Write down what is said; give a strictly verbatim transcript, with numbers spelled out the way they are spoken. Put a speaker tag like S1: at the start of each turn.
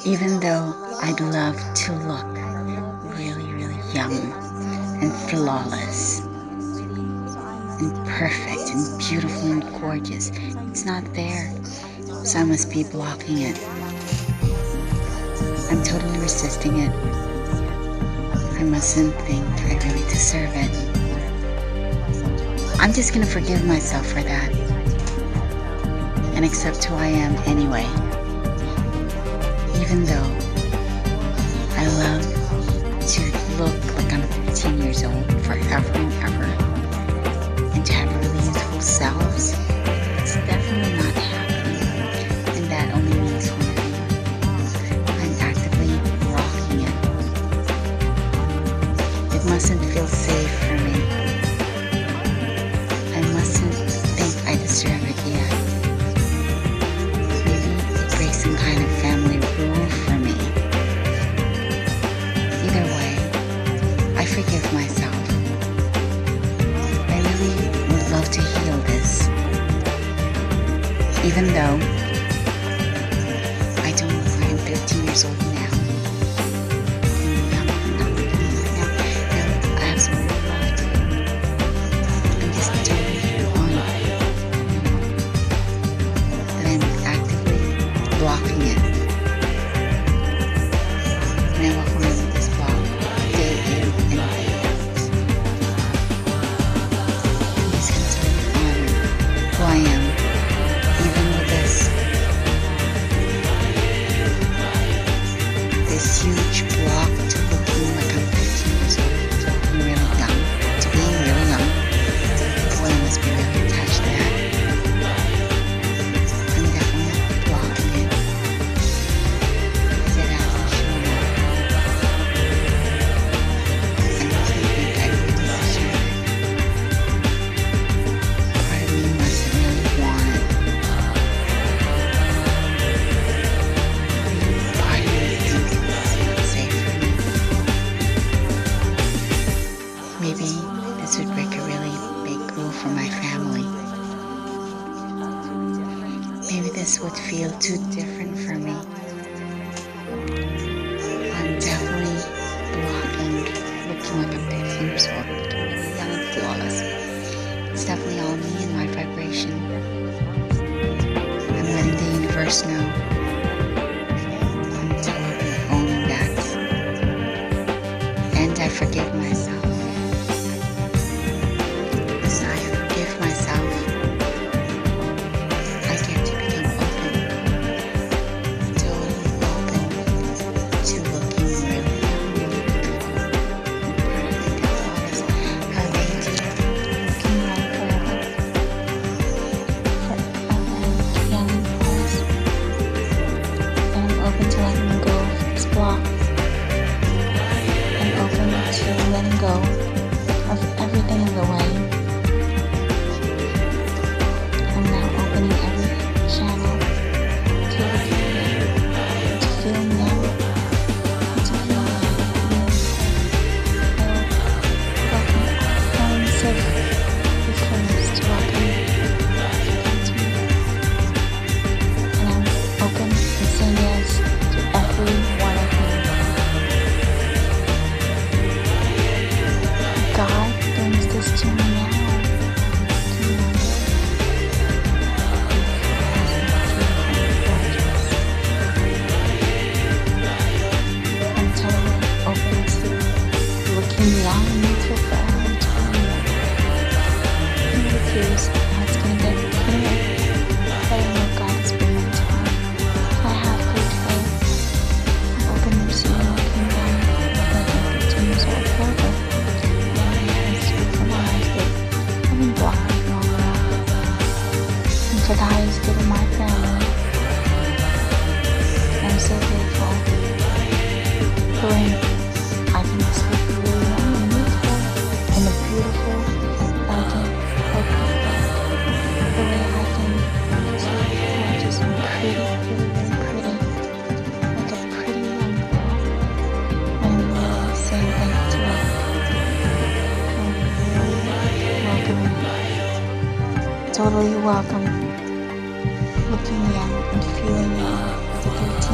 S1: Even though I'd love to look really, really young and flawless and perfect and beautiful and gorgeous, it's not there. So I must be blocking it. I'm totally resisting it. I mustn't think I really deserve it. I'm just gonna forgive myself for that and accept who I am anyway. Even though I love to look like I'm fifteen years old forever and ever, and to have really youthful selves, it's definitely not happening. And that only means one thing. I'm actively blocking it. It mustn't feel safe for me. I mustn't think I deserve it yet. Maybe it breaks some kind of family rule for me. Either way, I forgive myself. I really would love to heal this. Even though I don't look like I'm fifteen years old now. No, no, no, no, I absolutely love to. I'm just totally on it. That I'm actively blocking it. And I walk around with this block day in and day out. I'm just gonna totally honor who I am, even with this this huge block to looking like I'm fifteen years old, to looking really young, to being really young. Boy, I must be really attached to that. I'm definitely blocking it because it hasn't shown up. I mustn't think I really deserve it. Part of me mustn't really want it. Part of me thinks it's not safe for me. Maybe this would break a really big rule for my family. Maybe this would feel too different for me. I'm definitely blocking looking like I'm fifteen years old, looking really young and flawless. It's definitely all me and my vibration. I'm letting the universe know. I'm totally owning that. And I forgive myself. As I forgive myself, I get to become open, totally open to looking really young, really beautiful, and perfect and flawless. How they do, looking young forever, forever young and flawless. And I'm open to letting go of this block. I'm open to letting go of everything in the way. I'm now opening every channel to look at me, to feel me out, to feel me out. I welcome all forms of youthfulness to welcome into me. And I'm open and saying yes to every one of you. God brings this to me now. To me. I'm totally open to looking young and youthful forever and totally confused how it's going to get clear. But I know God is bringing time. I have great faith. I'm open to seeing looking young like I'm fifteen years old forever. My hands beautiful eyes that I've been blocking long enough. And for the highest good of my family, I'm so grateful for when I can just look really young and youthful in a beautiful, elegant, open way. The way I can just look gorgeous and pretty, really, really pretty, like a pretty young girl. And I'm really saying thank you to it. I'm really welcoming, totally welcome, looking young and feeling young as a thirteen